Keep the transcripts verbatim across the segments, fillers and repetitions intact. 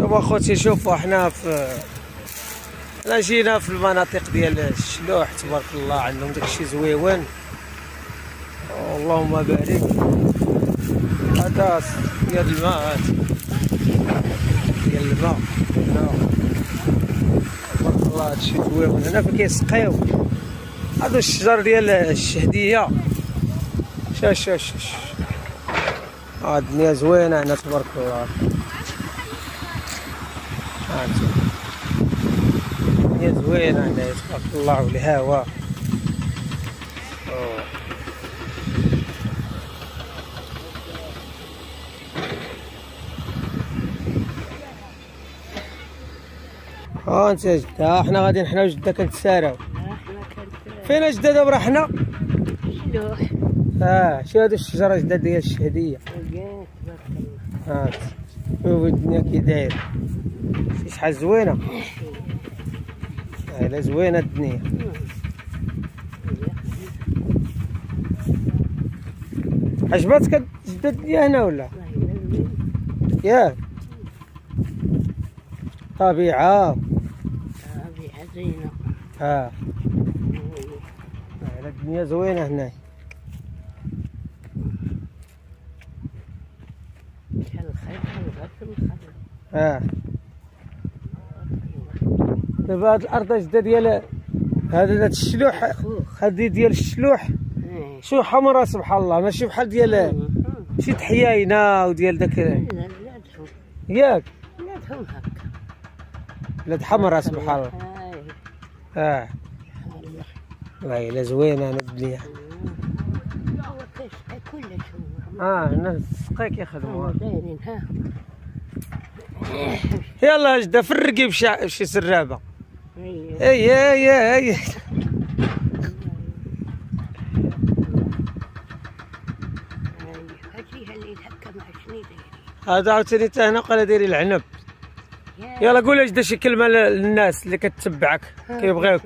هانتوما اخوتي شوفوا حنا في حنا جينا في المناطق ديال الشلوح تبارك الله عندهم داكشي زويون. اللهم بارك. هذا ديال الماء ديال الماء هنا تبارك الله. هادشي زويون هنا فين كيسقيو. هادو الشجر ديال الشهديه. شاش شاش شاش ها الدنيا زوينه هنا تبارك الله. هانتوما الدنيا زوينه هنا تبارك الله والهواء. ها انت جدة حنا غاديين حنا وجدة كنتساراو. فين جدة دابا؟ راه حنا شلوح. اه شي هادو الشجره جدة ديال الشهديه. ها شوف الدنيا كي داير. شي شحال زوينه. اه لا زوينه الدنيا. عجباتك جدة الدنيا هنا ولا؟ ياك طبيعه. طبيعه زينه. اه الدنيا زوينه هنا. شحال الخير شحال الخير. اه دابا هاد الارض جدة ديال هذا هاد الشلوح. هادي ديال الشلوح شو حمراء سبحان الله ماشي بحال ديال شي تحياينه وديال داك. ياك بلادهم هكا بلاد حمراء سبحان الله. اه والله الا زوينه انا الدنيا. هو كيسقي كلش هو. اه الناس السقي كيخدموا دايرين ها. يلا جدة فرقي بشي بشي سرابه. اي اي اي اي هاتيها اللي هكا مع شنو دايرين. هذا عاوتاني حتى هنا قال دايرين العنب. يلا قول جدة شي كلمه للناس اللي كتتبعك كيبغيوك.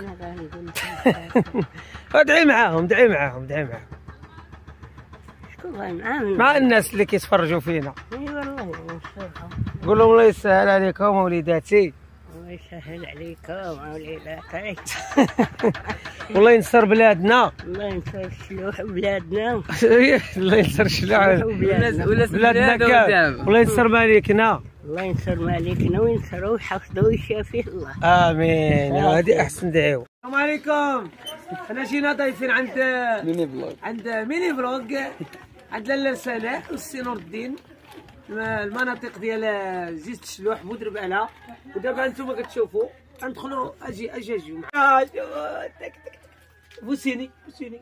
ادعي معاهم ادعي معاهم ادعي معاهم. شكون غاي معاهم؟ مع الناس اللي كيتفرجوا فينا. اي والله نشوفهم. قول لهم الله يسهل عليكم وليداتي. الله يسهل عليكم وليداتي. والله ينصر بلادنا. الله ينصر الشلوح بلادنا. الله ينصر الشلوح بلادنا. بلادنا كاع. والله ينصر مالكنا. الله ينصر مالكنا وينصروا ويحفظوا ويشافيه الله. امين. هذه احسن دعوه. السلام عليكم. احنا جينا ضيفين عند ميني فلوغ عند ميني فلوغ عند لاله صالح والسي نور الدين المناطق ديال جيزة الشلوح بودربالة. ودابا انتم كتشوفوا غندخلوا. اجي اجي اجي اه تك تك بوسيني بوسيني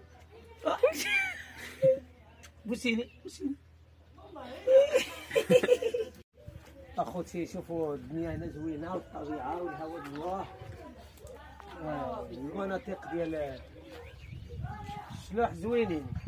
بوسيني بوسيني. اخوتي شوفوا الدنيا هنا زوينه والطبيعه والهواء الله. المناطق ديال الشلوح زوينين.